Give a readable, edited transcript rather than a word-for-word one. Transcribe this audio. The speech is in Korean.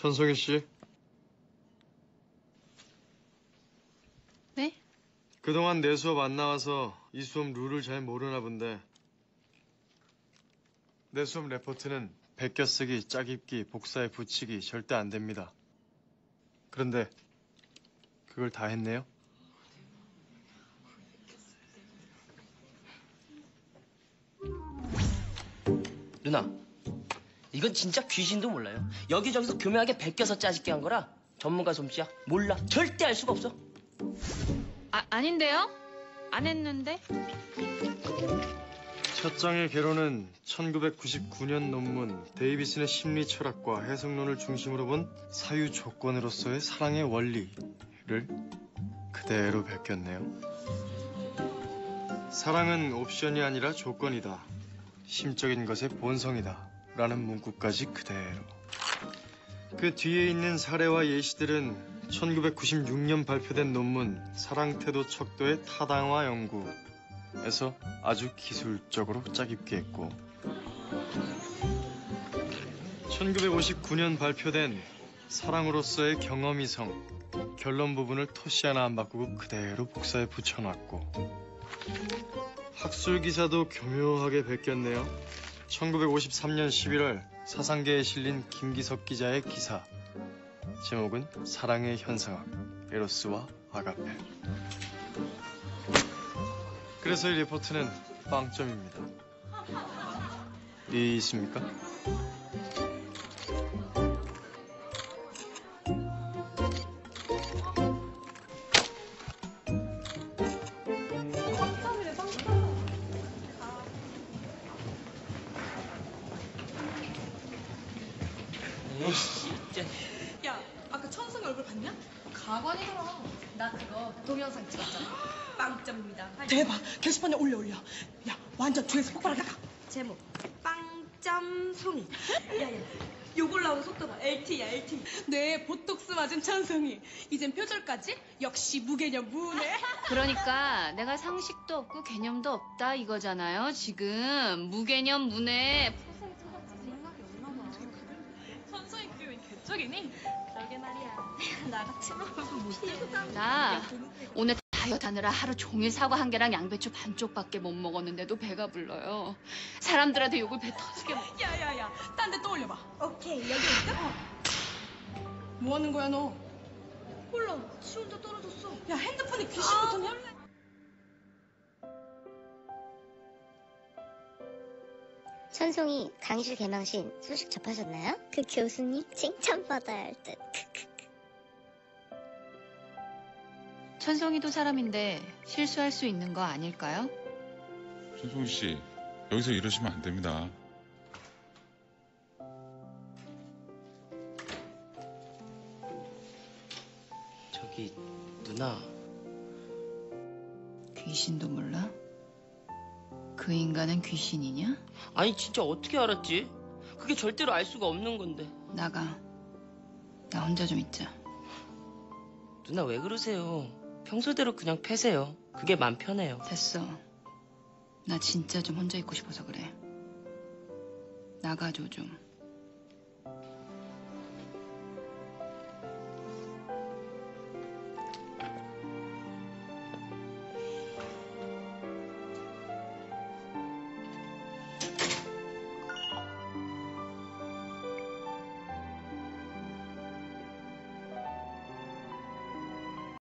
천송이 씨. 네? 그동안 내 수업 안 나와서 이 수업 룰을 잘 모르나 본데 내 수업 레포트는 베껴쓰기, 짜깁기, 복사에 붙이기 절대 안 됩니다. 그런데 그걸 다 했네요? 누나, 이건 진짜 귀신도 몰라요. 여기저기서 교묘하게 베껴서 짜집게 한 거라 전문가 솜씨야. 몰라. 절대 알 수가 없어. 아닌데요? 안 했는데? 첫 장의 개론은 1999년 논문 데이비슨의 심리 철학과 해석론을 중심으로 본 사유 조건으로서의 사랑의 원리를 그대로 베꼈네요. 사랑은 옵션이 아니라 조건이다. 심적인 것의 본성이다. 라는 문구까지 그대로. 그 뒤에 있는 사례와 예시들은 1996년 발표된 논문 사랑태도 척도의 타당화 연구에서 아주 기술적으로 짜깁기 했고 1959년 발표된 사랑으로서의 경험이성 결론 부분을 토시 하나 안 바꾸고 그대로 복사에 붙여놨고 학술 기사도 교묘하게 베꼈네요. 1953년 11월 사상계에 실린 김기석 기자의 기사. 제목은 사랑의 현상학, 에로스와 아가페. 그래서 이 리포트는 빵점입니다. 이해 있습니까? 진짜. 야, 아까 천성이 얼굴 봤냐? 가관이더라. 나 그거 동영상 찍었잖아. 빵점입니다. 대박. 게시판에 올려. 야, 완전 조회수 폭발하겠다. 제목 빵점 송이. 야야, 요걸 나오는 속도 봐. LT야 LT. 네, 보톡스 맞은 천성이. 이젠 표절까지? 역시 무개념 무네. 그러니까 내가 상식도 없고 개념도 없다 이거잖아요. 지금 무개념 무네. 천성이 그게 왜 개척이니? 그러게 말이야. 나 같으면 못 나 오늘 다이어트 하느라 하루 종일 사과 한 개랑 양배추 반쪽밖에 못 먹었는데도 배가 불러요. 사람들한테 욕을 배 터지게 먹어. 야야야, 딴 데 또 올려봐. 오케이, 여기 있어? 뭐 하는 거야 너? 몰라, 지 혼자 떨어졌어. 야, 핸드폰에 귀신 붙었냐? 천송이 강의실 개망신 소식 접하셨나요? 그 교수님 칭찬받아야 할 듯. 천송이도 사람인데 실수할 수 있는 거 아닐까요? 천송이 씨, 여기서 이러시면 안 됩니다. 저기, 누나. 귀신도 몰라? 그 인간은 귀신이냐? 아니, 진짜 어떻게 알았지? 그게 절대로 알 수가 없는 건데. 나가. 나 혼자 좀 있자. 누나 왜 그러세요? 평소대로 그냥 패세요. 그게 맘 편해요. 됐어. 나 진짜 좀 혼자 있고 싶어서 그래. 나가줘 좀.